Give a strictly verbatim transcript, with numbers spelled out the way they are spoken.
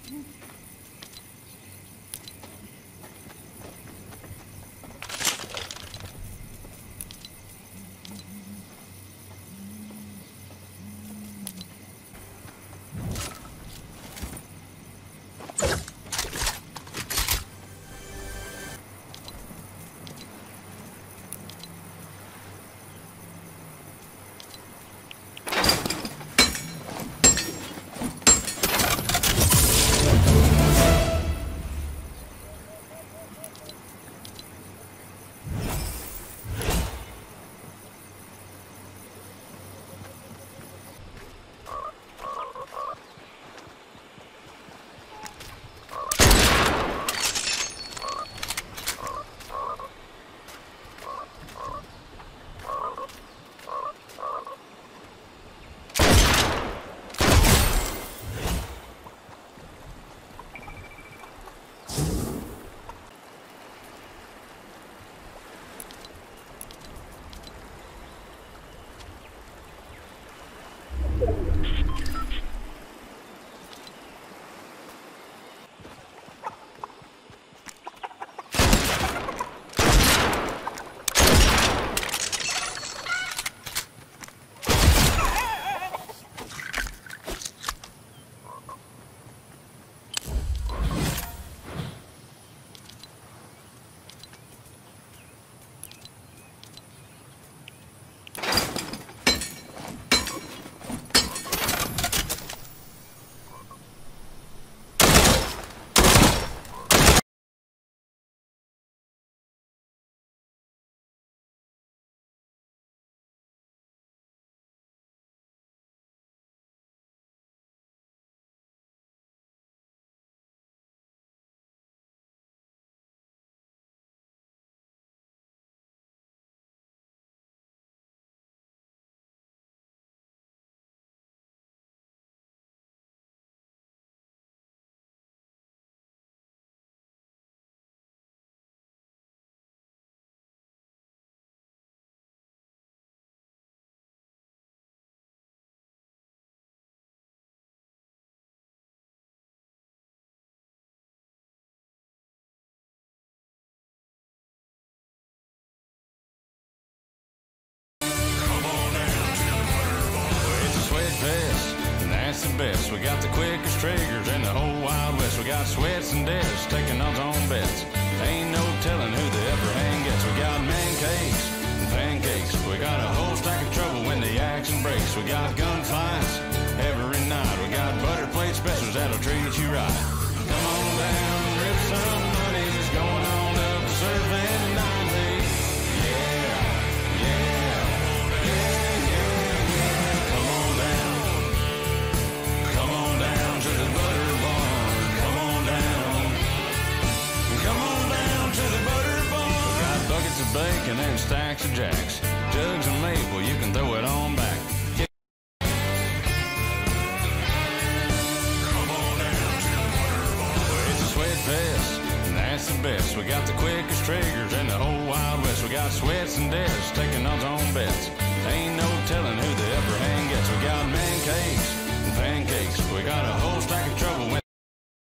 The best. We got the quickest triggers in the whole Wild West. We got Sweats and Des taking odds on bets. Ain't no telling who the upper hand gets. We got man cakes and pancakes. We got a whole stack of trouble when the action breaks. We got gunfights every night. We got butter plate specials that'll treat you right. Come on down, rip some money's going on up, surf and dine me. Yeah, yeah, yeah, yeah, yeah. Come on down. Come on down to the butter barn. Come on down. Come on down to the butter barn. We got buckets of bacon and stacks of jacks. Jugs of maple, you can throw it on back. Come on down to the butter barn. It's a sweat fest, and that's the best. We got the quickest triggers in the whole Wild West. We got Sweats and Des taking odds on bets. Ain't no telling who the upper hand gets. We got man cakes and pancakes. We got a whole stack of trouble